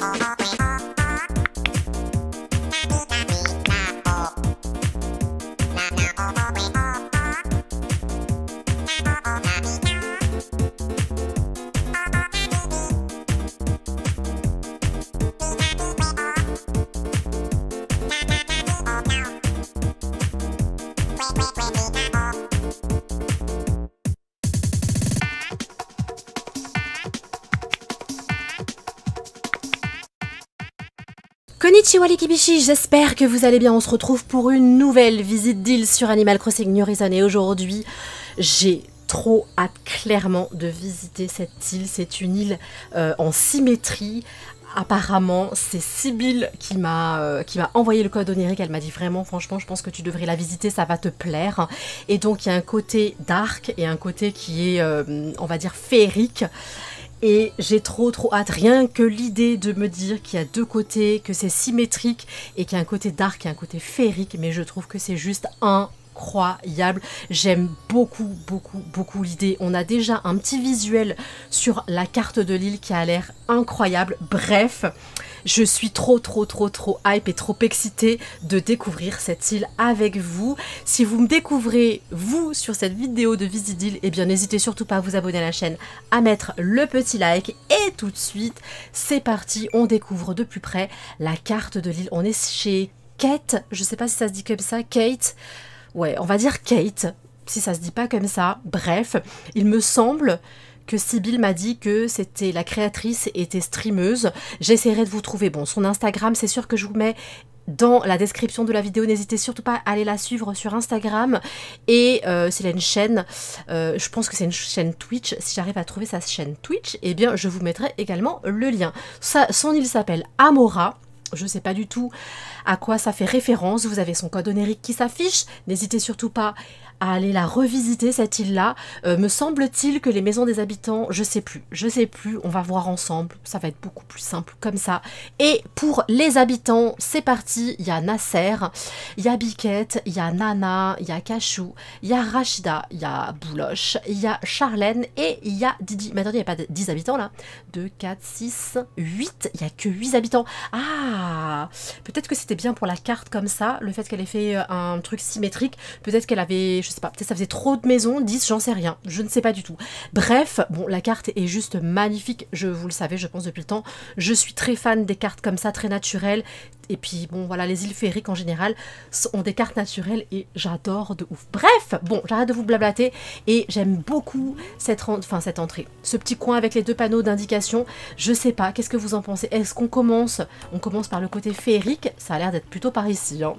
Konnichiwa les Kibishi, j'espère que vous allez bien. On se retrouve pour une nouvelle visite d'île sur Animal Crossing New Horizons et aujourd'hui j'ai trop hâte clairement de visiter cette île. C'est une île en symétrie. Apparemment, c'est Sybille qui m'a envoyé le code onirique. Elle m'a dit vraiment, franchement, je pense que tu devrais la visiter, ça va te plaire. Et donc, il y a un côté dark et un côté qui est, on va dire, féerique. Et j'ai trop hâte, rien que l'idée de me dire qu'il y a deux côtés, que c'est symétrique et qu'il y a un côté dark et un côté féerique. Mais je trouve que c'est juste incroyable. J'aime beaucoup l'idée. On a déjà un petit visuel sur la carte de l'île qui a l'air incroyable. Bref, je suis trop hype et trop excitée de découvrir cette île avec vous. Si vous me découvrez, vous, sur cette vidéo de visite d'île, eh bien n'hésitez surtout pas à vous abonner à la chaîne, à mettre le petit like et tout de suite, c'est parti, on découvre de plus près la carte de l'île. On est chez Kate, je sais pas si ça se dit comme ça, Kate. Ouais, on va dire Kate, si ça se dit pas comme ça. Bref, il me semble que Sybille m'a dit que c'était la créatrice était streameuse. J'essaierai de vous trouver. Bon, son Instagram, c'est sûr que je vous mets dans la description de la vidéo. N'hésitez surtout pas à aller la suivre sur Instagram. Et s'il a une chaîne, je pense que c'est une chaîne Twitch. Si j'arrive à trouver sa chaîne Twitch, eh bien, je vous mettrai également le lien. Son île s'appelle Amora. Je ne sais pas du tout à quoi ça fait référence. Vous avez son code onirique qui s'affiche. N'hésitez surtout pas à aller la revisiter, cette île-là. Me semble-t-il que les maisons des habitants, je sais plus, on va voir ensemble. Ça va être beaucoup plus simple comme ça. Et pour les habitants, c'est parti. Il y a Nasser, il y a Biquette, il y a Nana, il y a Cachou, il y a Rachida, il y a Bouloche, il y a Charlène et il y a Didi. Mais attendez, il n'y a pas 10 habitants là. 2, 4, 6, 8. Il n'y a que 8 habitants. Ah, peut-être que c'était bien pour la carte comme ça, le fait qu'elle ait fait un truc symétrique. Peut-être qu'elle avait, je sais pas, peut-être ça faisait trop de maisons, 10, j'en sais rien, je ne sais pas du tout. Bref, bon, la carte est juste magnifique, vous le savez, je pense depuis le temps. Je suis très fan des cartes comme ça, très naturelles. Et puis, bon, voilà, les îles féeriques en général ont des cartes naturelles et j'adore de ouf. Bref, bon, j'arrête de vous blablater et j'aime beaucoup cette entrée. Ce petit coin avec les deux panneaux d'indication, je sais pas, qu'est-ce que vous en pensez? Est-ce qu'on commence? On commence par le côté féerique, ça a l'air d'être plutôt par ici. Hein.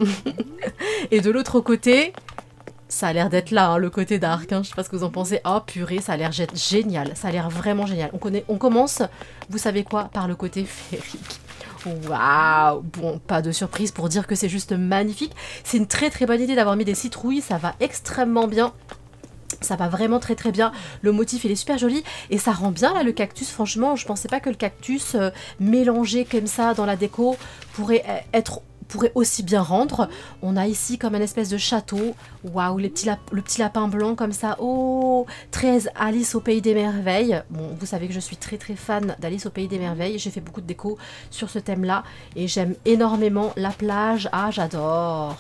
Et de l'autre côté, ça a l'air d'être là, hein, le côté dark. Hein. Je sais pas ce que vous en pensez. Oh purée, ça a l'air génial. Ça a l'air vraiment génial. On commence, vous savez quoi, par le côté féerique. Waouh! Bon, pas de surprise pour dire que c'est juste magnifique. C'est une très bonne idée d'avoir mis des citrouilles. Ça va extrêmement bien. Ça va vraiment très bien. Le motif, il est super joli. Et ça rend bien, là, le cactus. Franchement, je pensais pas que le cactus mélangé comme ça dans la déco pourrait aussi bien rendre. On a ici comme un espèce de château. Waouh, le petit lapin blanc comme ça. Oh, très Alice au Pays des Merveilles. Bon, vous savez que je suis très fan d'Alice au Pays des Merveilles. J'ai fait beaucoup de déco sur ce thème-là. Et j'aime énormément la plage. Ah, j'adore.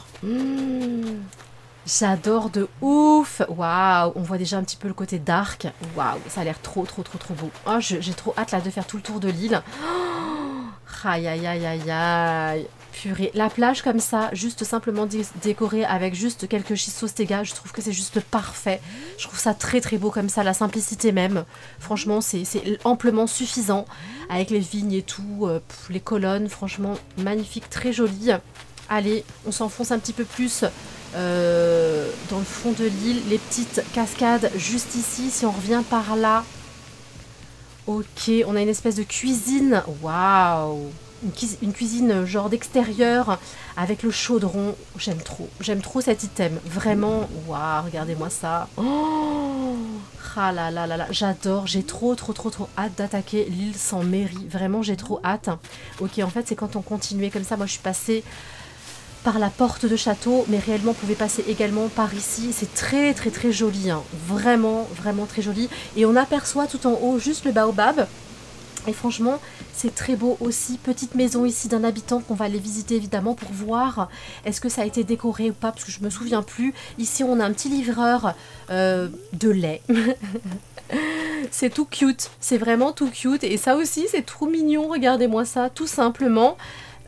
J'adore de ouf. Waouh, on voit déjà un petit peu le côté dark. Waouh, ça a l'air trop beau. Oh, j'ai trop hâte là de faire tout le tour de l'île. Oh, aïe. Purée, la plage comme ça, juste simplement décorée avec juste quelques schistostega, je trouve que c'est juste parfait. Je trouve ça très beau comme ça, la simplicité même. Franchement, c'est amplement suffisant avec les vignes et tout, les colonnes, franchement magnifique, très joli. Allez, on s'enfonce un petit peu plus dans le fond de l'île, les petites cascades juste ici, si on revient par là. Ok, on a une espèce de cuisine, waouh! Une cuisine genre d'extérieur avec le chaudron. J'aime trop cet item. Vraiment, waouh, regardez-moi ça. Oh, ah là, j'adore. J'ai trop hâte d'attaquer l'île sans mairie. Vraiment, j'ai trop hâte. Ok, en fait, c'est quand on continuait comme ça. Moi, je suis passée par la porte de château, mais réellement, on pouvait passer également par ici. C'est très joli. Hein. Vraiment très joli. Et on aperçoit tout en haut juste le baobab. Et franchement, c'est très beau aussi. Petite maison ici d'un habitant qu'on va aller visiter évidemment pour voir est-ce que ça a été décoré ou pas, parce que je me souviens plus. Ici, on a un petit livreur de lait. C'est tout cute, c'est vraiment tout cute. Et ça aussi, c'est trop mignon, regardez-moi ça, tout simplement.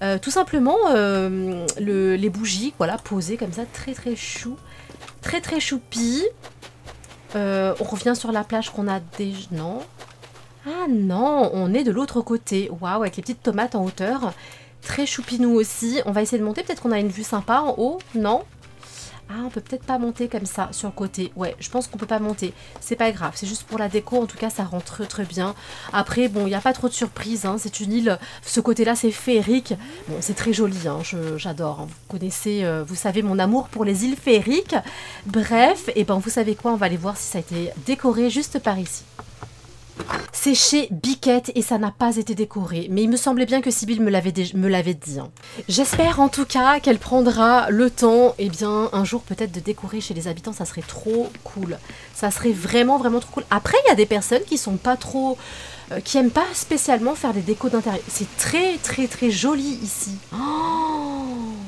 Les bougies, voilà, posées comme ça, très très chou. Très très choupi. On revient sur la plage qu'on a déjà... Non. Ah non, on est de l'autre côté. Waouh, avec les petites tomates en hauteur. Très choupinou aussi. On va essayer de monter. Peut-être qu'on a une vue sympa en haut. Non? Ah, on peut peut-être pas monter comme ça sur le côté. Ouais, je pense qu'on peut pas monter. C'est pas grave. C'est juste pour la déco. En tout cas, ça rend très très bien. Après, bon, il n'y a pas trop de surprises. Hein. C'est une île. Ce côté-là, c'est féerique. Bon, c'est très joli. Hein. J'adore. Hein. Vous connaissez, vous savez mon amour pour les îles féeriques. Bref, et ben vous savez quoi? On va aller voir si ça a été décoré juste par ici. C'est chez Biquette et ça n'a pas été décoré. Mais il me semblait bien que Sybille me l'avait dit. Hein. J'espère en tout cas qu'elle prendra le temps, eh bien, un jour peut-être de décorer chez les habitants. Ça serait trop cool. Ça serait vraiment, vraiment trop cool. Après, il y a des personnes qui sont pas trop... qui aiment pas spécialement faire des décos d'intérieur. C'est très, très, très joli ici. Oh,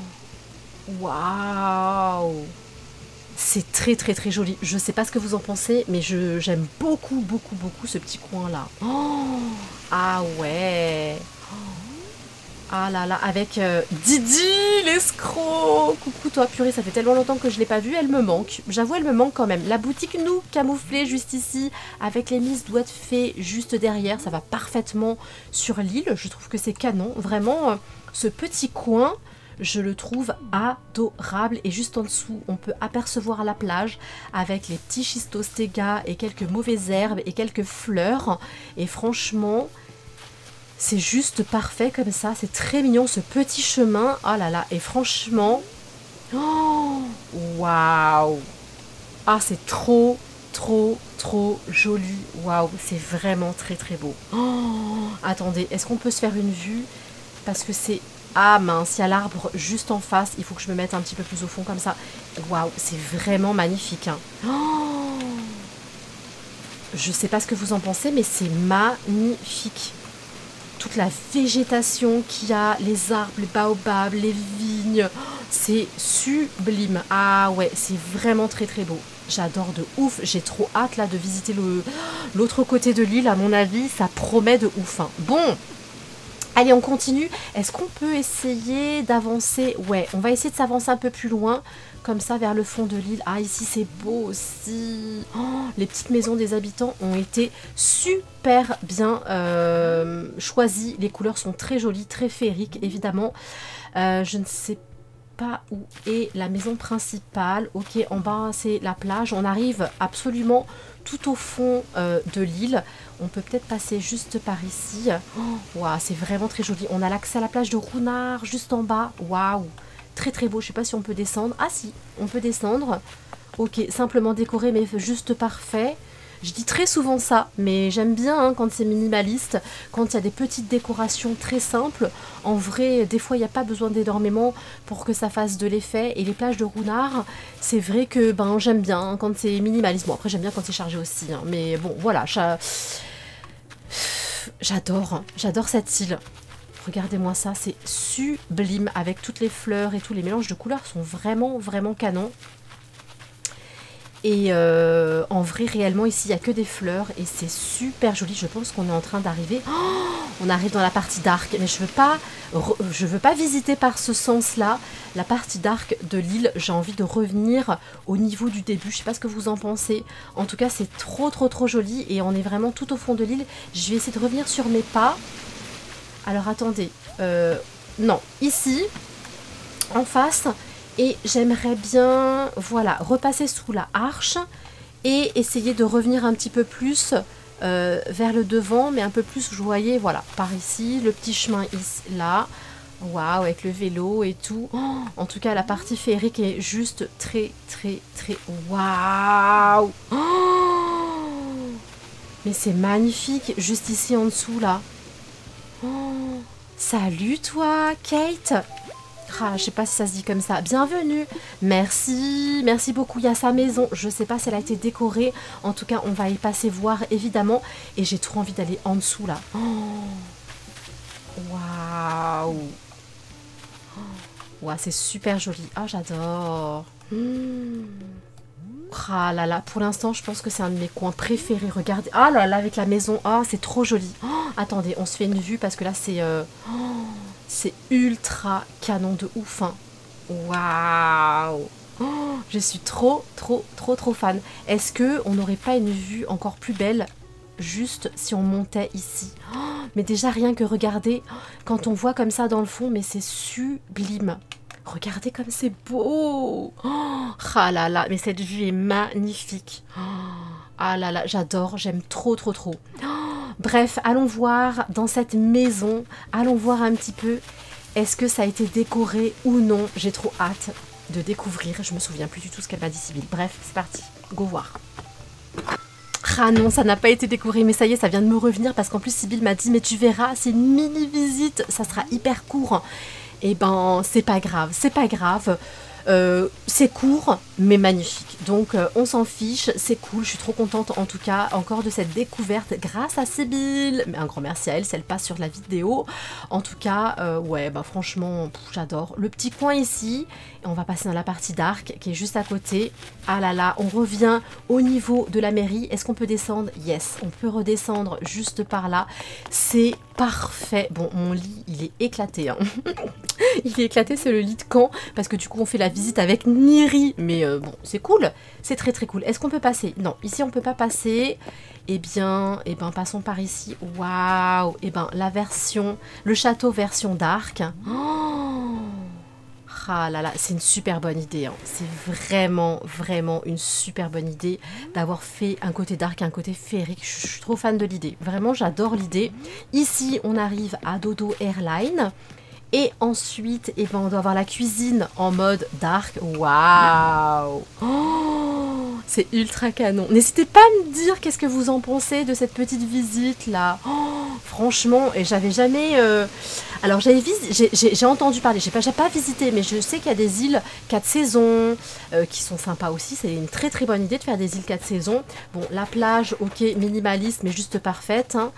waouh! C'est très très très joli. Je sais pas ce que vous en pensez, mais j'aime beaucoup beaucoup beaucoup ce petit coin là. Oh, ah ouais. Ah là là, avec Didi l'escroc. Coucou toi purée, ça fait tellement longtemps que je l'ai pas vue, elle me manque. J'avoue, elle me manque quand même. La boutique nous camouflée juste ici, avec les mises doigts de fée juste derrière, ça va parfaitement sur l'île. Je trouve que c'est canon. Vraiment, ce petit coin... Je le trouve adorable et juste en dessous, on peut apercevoir la plage avec les petits schistostégas et quelques mauvaises herbes et quelques fleurs. Et franchement, c'est juste parfait comme ça. C'est très mignon ce petit chemin. Oh là là, et franchement, oh, waouh! Ah, c'est trop, trop, trop joli. Waouh, c'est vraiment très, très beau. Oh, attendez, est-ce qu'on peut se faire une vue? Parce que c'est... Ah mince, il y a l'arbre juste en face. Il faut que je me mette un petit peu plus au fond comme ça. Waouh, c'est vraiment magnifique. Hein. Oh, je sais pas ce que vous en pensez, mais c'est magnifique. Toute la végétation qu'il y a, les arbres, les baobabs, les vignes. C'est sublime. Ah ouais, c'est vraiment très très beau. J'adore de ouf. J'ai trop hâte là de visiter l'autre côté de l'île. À mon avis, ça promet de ouf. Hein. Bon. Allez, on continue. Est-ce qu'on peut essayer d'avancer? Ouais, on va essayer de s'avancer un peu plus loin, comme ça, vers le fond de l'île. Ah, ici, c'est beau aussi. Oh, les petites maisons des habitants ont été super bien choisies. Les couleurs sont très jolies, très féeriques, évidemment. Je ne sais pas où est la maison principale. Ok, en bas, c'est la plage. On arrive absolument tout au fond de l'île. On peut peut-être passer juste par ici. Oh, waouh, c'est vraiment très joli. On a l'accès à la plage de Rounard juste en bas. Waouh, très très beau. Je sais pas si on peut descendre. Ah si, on peut descendre. Ok, simplement décoré mais juste parfait. Je dis très souvent ça, mais j'aime bien hein, quand c'est minimaliste, quand il y a des petites décorations très simples. En vrai, des fois, il n'y a pas besoin d'énormément pour que ça fasse de l'effet. Et les plages de Rounard, c'est vrai que ben, j'aime bien hein, quand c'est minimaliste. Bon, après, j'aime bien quand c'est chargé aussi. Hein, mais bon, voilà, j'adore cette île. Regardez-moi ça, c'est sublime avec toutes les fleurs et tous les mélanges de couleurs sont vraiment, vraiment canons. Et en vrai, réellement, ici, il n'y a que des fleurs et c'est super joli. Je pense qu'on est en train d'arriver. Oh, on arrive dans la partie d'arc, mais je veux pas visiter par ce sens-là. La partie d'arc de l'île, j'ai envie de revenir au niveau du début. Je sais pas ce que vous en pensez. En tout cas, c'est trop, trop, trop joli et on est vraiment tout au fond de l'île. Je vais essayer de revenir sur mes pas. Alors, attendez. Non, ici, en face... Et j'aimerais bien, voilà, repasser sous la arche et essayer de revenir un petit peu plus vers le devant, mais un peu plus, vous voyez, voilà, par ici, le petit chemin ici, là. Waouh, avec le vélo et tout. Oh, en tout cas, la partie féerique est juste très, très, très... Waouh oh, mais c'est magnifique, juste ici en dessous, là. Oh, salut, toi, Kate. Ah, je sais pas si ça se dit comme ça. Bienvenue. Merci. Merci beaucoup. Il y a sa maison. Je sais pas si elle a été décorée. En tout cas, on va y passer voir, évidemment. Et j'ai trop envie d'aller en dessous, là. Oh. Waouh. Waouh, c'est super joli. Ah, j'adore. Ah là là, pour l'instant, je pense que c'est un de mes coins préférés. Regardez. Ah là là, avec la maison. Ah, c'est trop joli. Oh, attendez, on se fait une vue parce que là, c'est ultra canon de ouf. Hein. Waouh. Oh, je suis trop fan. Est-ce que on n'aurait pas une vue encore plus belle juste si on montait ici? Oh, mais déjà, rien que regarder, quand on voit comme ça dans le fond, mais c'est sublime. Regardez comme c'est beau. Oh, ah là là, mais cette vue est magnifique. Oh, ah là là, j'adore, j'aime trop. Oh, bref, allons voir dans cette maison, allons voir un petit peu, est-ce que ça a été décoré ou non. J'ai trop hâte de découvrir, je me souviens plus du tout ce qu'elle m'a dit Sybille. Bref, c'est parti, go voir. Ah non, ça n'a pas été décoré, mais ça y est, ça vient de me revenir parce qu'en plus Sybille m'a dit, mais tu verras, c'est une mini visite, ça sera hyper court. Eh ben, c'est pas grave, c'est court, mais magnifique. Donc, on s'en fiche, c'est cool. Je suis trop contente, en tout cas, encore de cette découverte grâce à Sybille. Mais un grand merci à elle, si elle passe sur la vidéo. En tout cas, ouais, bah franchement, j'adore. Le petit coin ici, et on va passer dans la partie dark, qui est juste à côté. Ah là là, on revient au niveau de la mairie. Est-ce qu'on peut descendre? Yes, on peut redescendre juste par là. C'est parfait. Bon, mon lit, il est éclaté, hein. Il est éclaté, c'est le lit de camp, parce que du coup on fait la visite avec Niri, mais bon, c'est cool, c'est très cool. Est-ce qu'on peut passer? Non, ici on peut pas passer. Eh bien, passons par ici. Waouh. Eh ben, la version, le château version dark. Oh, ah là là, c'est une super bonne idée, hein. C'est vraiment une super bonne idée d'avoir fait un côté dark, un côté féerique. Je suis trop fan de l'idée, vraiment j'adore l'idée. Ici on arrive à Dodo Airline. Et ensuite, eh ben, on doit avoir la cuisine en mode dark. Waouh! Oh, c'est ultra canon. N'hésitez pas à me dire qu'est-ce que vous en pensez de cette petite visite là. Oh, franchement, et j'avais jamais... Alors j'ai entendu parler, j'ai pas visité, mais je sais qu'il y a des îles 4 saisons qui sont sympas aussi. C'est une très bonne idée de faire des îles 4 saisons. Bon, la plage, ok, minimaliste, mais juste parfaite. Hein.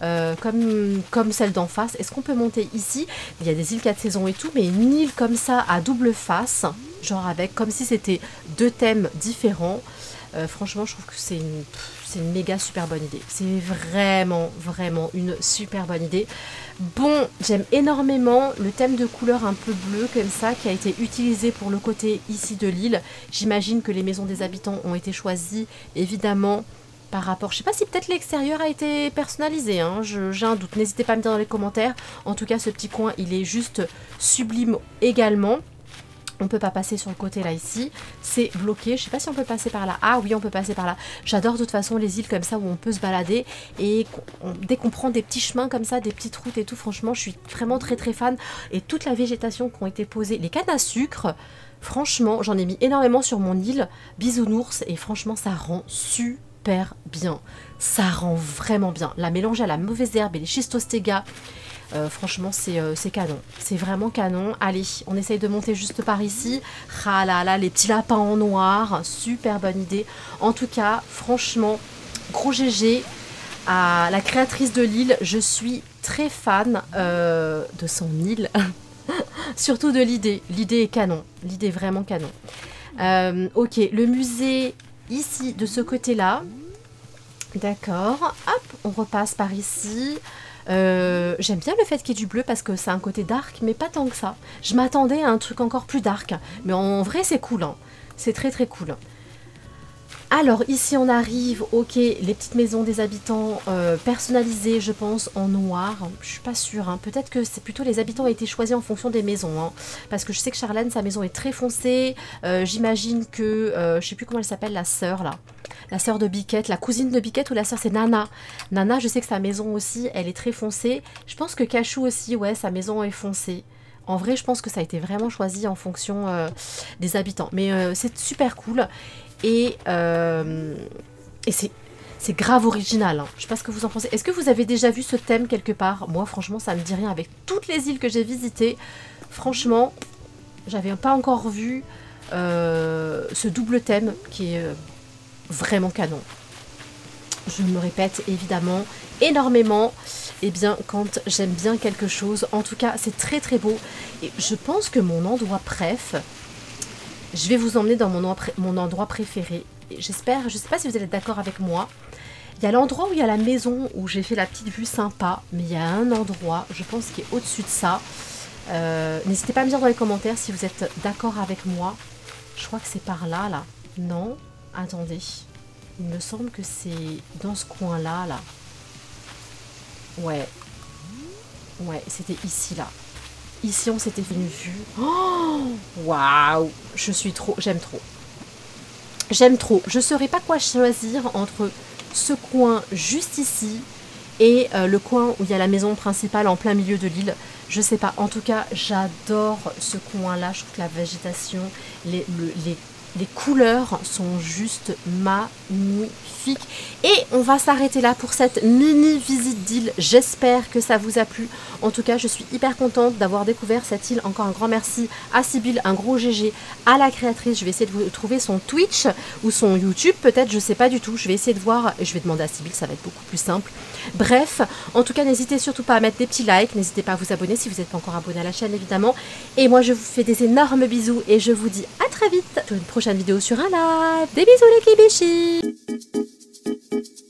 Comme celle d'en face. Est-ce qu'on peut monter ici? Il y a des îles 4 saisons et tout, mais une île comme ça à double face, genre avec, comme si c'était deux thèmes différents. Franchement, je trouve que c'est une méga super bonne idée. C'est vraiment une super bonne idée. Bon, j'aime énormément le thème de couleur un peu bleu comme ça qui a été utilisé pour le côté ici de l'île. J'imagine que les maisons des habitants ont été choisies évidemment par rapport, je sais pas si peut-être l'extérieur a été personnalisé, hein, j'ai un doute, n'hésitez pas à me dire dans les commentaires. En tout cas, ce petit coin, il est juste sublime également. On peut pas passer sur le côté là ici, c'est bloqué, je sais pas si on peut passer par là. Ah oui, on peut passer par là. J'adore de toute façon les îles comme ça où on peut se balader et dès qu'on prend des petits chemins comme ça, des petites routes et tout, franchement, je suis vraiment très fan. Et toute la végétation qui ont été posées, les cannes à sucre, franchement, j'en ai mis énormément sur mon île Bisounours et franchement, ça rend super bien. Ça rend vraiment bien. La mélanger à la mauvaise herbe et les schistostégas, franchement, c'est canon. C'est vraiment canon. Allez, on essaye de monter juste par ici. Ah là là, les petits lapins en noir. Super bonne idée. En tout cas, franchement, gros GG à la créatrice de l'île. Je suis très fan de son île. Surtout de l'idée. L'idée est canon. L'idée est vraiment canon. Ok, le musée ici, de ce côté-là. D'accord. Hop, on repasse par ici. J'aime bien le fait qu'il y ait du bleu parce que c'est un côté dark, mais pas tant que ça. Je m'attendais à un truc encore plus dark. Mais en vrai, c'est cool. Hein. C'est très cool. Alors, ici, on arrive, ok, les petites maisons des habitants personnalisées, je pense, en noir. Je suis pas sûre, hein. Peut-être que c'est plutôt les habitants ont été choisis en fonction des maisons. Hein. Parce que je sais que Charlène, sa maison est très foncée. J'imagine que, je sais plus comment elle s'appelle, la sœur, là. La sœur de Biquette, la cousine de Biquette ou la sœur, c'est Nana. Nana, je sais que sa maison aussi, elle est très foncée. Je pense que Cachou aussi, ouais, sa maison est foncée. En vrai, je pense que ça a été vraiment choisi en fonction des habitants. Mais c'est super cool. Et c'est grave original. Hein. Je sais pas ce que vous en pensez. Est-ce que vous avez déjà vu ce thème quelque part? Moi, franchement, ça me dit rien. Avec toutes les îles que j'ai visitées, franchement, J'avais pas encore vu ce double thème qui est vraiment canon. Je me répète évidemment énormément, et bien quand j'aime bien quelque chose, en tout cas c'est très très beau. Et je pense que mon endroit préf, je vais vous emmener dans mon endroit préféré. J'espère, je sais pas si vous allez être d'accord avec moi. Il y a l'endroit où il y a la maison, où j'ai fait la petite vue sympa, mais il y a un endroit, je pense, qui est au-dessus de ça. N'hésitez pas à me dire dans les commentaires si vous êtes d'accord avec moi. Je crois que c'est par là, là. Non, attendez. Il me semble que c'est dans ce coin-là, là. Ouais. Ouais, c'était ici, là. Ici, on s'était fait une vue. Oh, waouh! Je suis trop... J'aime trop. J'aime trop. Je ne saurais pas quoi choisir entre ce coin juste ici et le coin où il y a la maison principale en plein milieu de l'île. Je sais pas. En tout cas, j'adore ce coin-là. Je trouve que la végétation, les couleurs sont juste magnifiques. Et on va s'arrêter là pour cette mini visite d'île. J'espère que ça vous a plu. En tout cas, je suis hyper contente d'avoir découvert cette île. Encore un grand merci à Sybille, un gros GG à la créatrice. Je vais essayer de vous trouver son Twitch ou son YouTube, peut-être, je sais pas du tout. Je vais essayer de voir et je vais demander à Sybille, ça va être beaucoup plus simple. Bref, en tout cas, n'hésitez surtout pas à mettre des petits likes. N'hésitez pas à vous abonner si vous n'êtes pas encore abonné à la chaîne, évidemment. Et moi, je vous fais des énormes bisous et je vous dis à très vite pour une prochaine vidéo sur un live. Des bisous les kibichis.